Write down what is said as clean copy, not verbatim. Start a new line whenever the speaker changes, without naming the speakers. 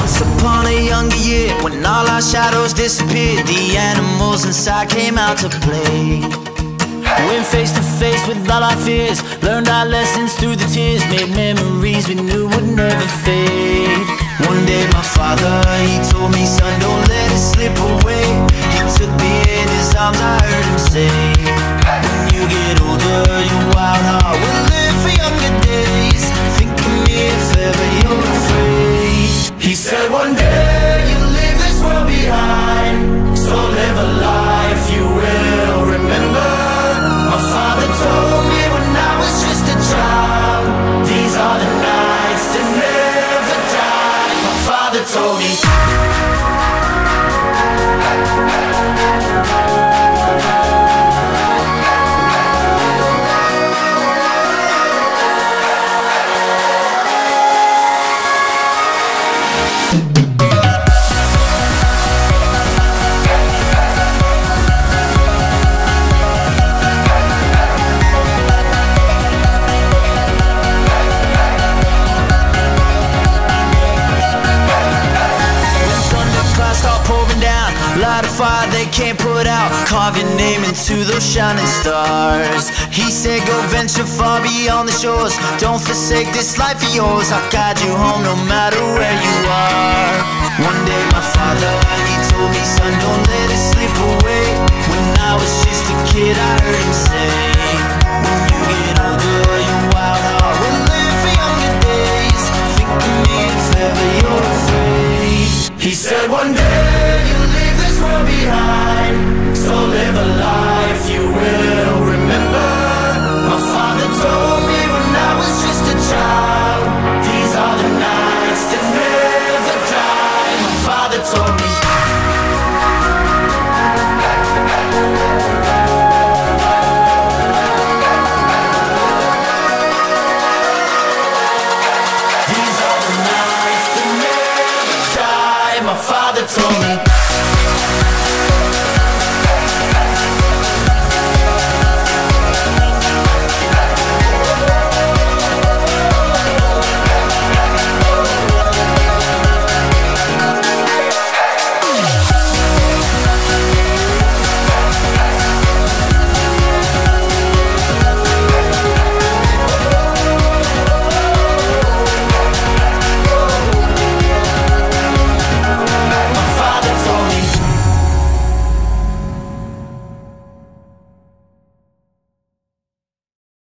Once upon a younger year, when all our shadows disappeared, the animals inside came out to play. Went face to face with all our fears, learned our lessons through the tears, made memories we knew would never fade. One day my father, he told me, son, don't let it slip away. He took me in his arms, I heard him say, when you get older, your wild heart will live for younger days. Think of me if ever you're afraid. He said one day you'll leave this world behind, so live a life you will remember. My father told me when I was just a child, these are the nights that never die. My father told me. Light a fire they can't put out, carve your name into those shining stars. He said go venture far beyond the shores, don't forsake this life of yours. I'll guide you home no matter where you are. One day my father, he told me, son, don't let it slip away. When I was just a kid I heard him say, when you get older